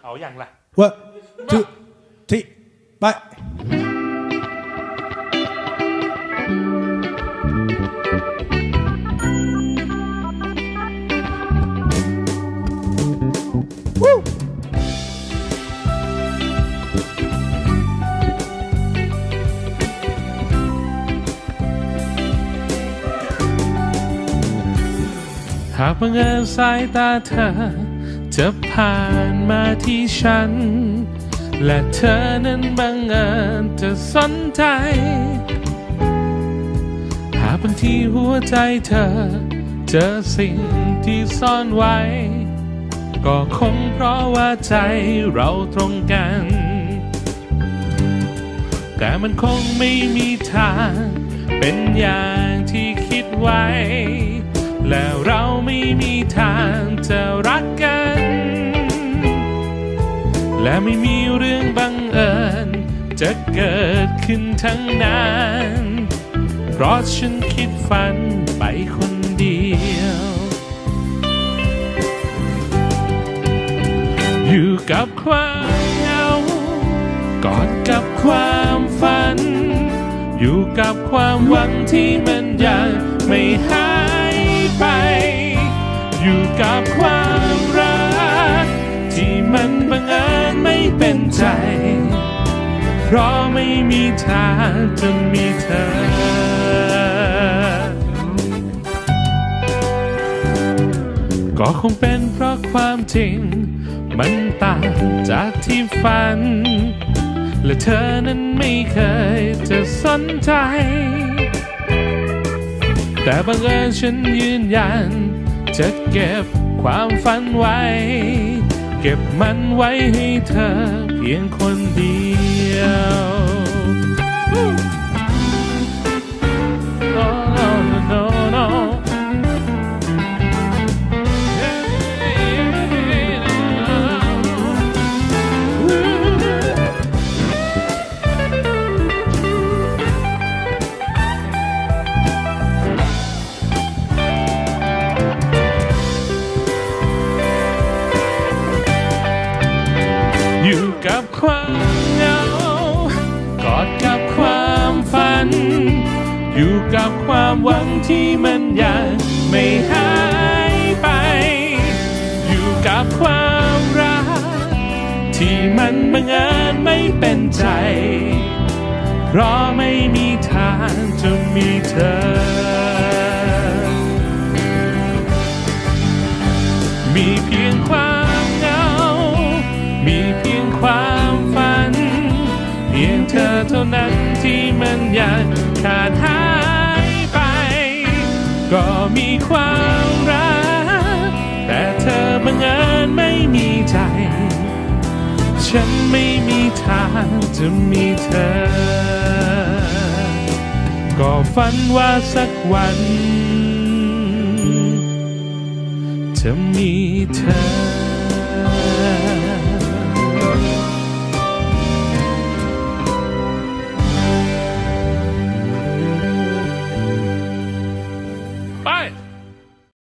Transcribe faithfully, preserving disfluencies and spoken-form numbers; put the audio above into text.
เอาอย่างละ one two three ไปหากบังเอิญสายตาเธอจะผ่านมาที่ฉันและเธอนั้นบังเอิญจะสนใจหากบางทีหัวใจเธอเจอสิ่งที่ซ่อนไว้ก็คงเพราะว่าใจเราตรงกันแต่มันคงไม่มีทางเป็นอย่างที่คิดไว้แล้วเราไม่มีทางจะรักกันและไม่มีเรื่องบังเอิญจะเกิดขึ้นทั้งนั้นเพราะฉันคิดฝันไปคนเดียวอยู่กับความเหงากอดกับความฝันอยู่กับความหวังที่มันยังไม่หายไปอยู่กับความรักที่มันบังเอิญไม่เป็นใจเพราะไม่มีทางจะมีเธอก็คงเป็นเพราะความจริงมันต่างจากที่ฝันและเธอนั้นไม่เคยจะสนใจแต่บังเอิญฉันยืนยันจะเก็บความฝันไว้เก็บมันไว้ให้เธอเพียงคนเดียวอยู่กับความเหงากอดกับความฝันอยู่กับความหวังที่มันยังไม่หายไปอยู่กับความรักที่มันบังเอิญไม่เป็นใจเพราะไม่มีทางจะมีเธอมีเพียงความเหงามีเพียงความฝันเพียงเธอเท่านั้นที่มันยังขาดหายไปก็มีความรักแต่เธอบังเอิญไม่มีใจฉันไม่มีทางจะมีเธอก็ฝันว่าสักวันจะมีเธอ